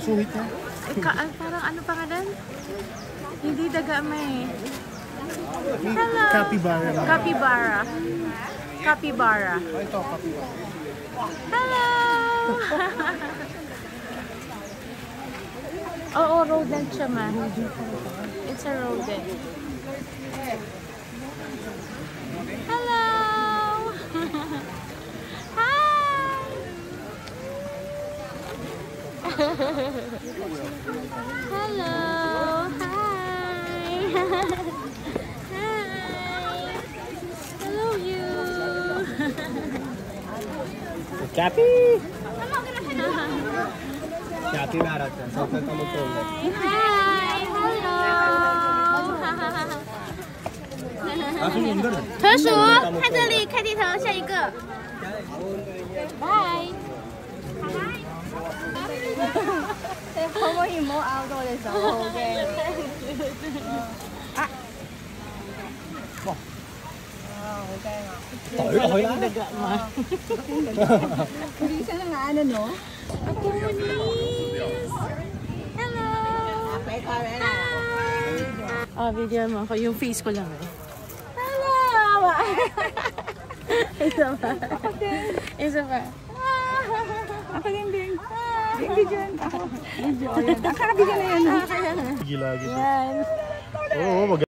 Suhit na. Parang ano pangalan? Hindi daga may. Hello. Capybara. Capybara. Capybara. Ito, capybara. Hello. Oo, rodent siya man. It's a rodent. Hello. Hi. Hello. Hi. Hi. Hello you. Cappy. Capybara. Hi. Hello. 豚鼠，看这里，看地头，下一个。拜。可唔可以唔好咬到我隻手？好驚。啊！ 哇！ 好驚啊！ 懟落去啦！ Hindi siya ng ano, no? Ponies! Hello! Hi! Video mo ako. Yung face ko lang eh. Hello! Isa pa. Isa pa. Ako din, Bing. Bing, dyan. Ako. Video, yan. Nakakabigyan na yan. Gila-gila. Yan. Oo,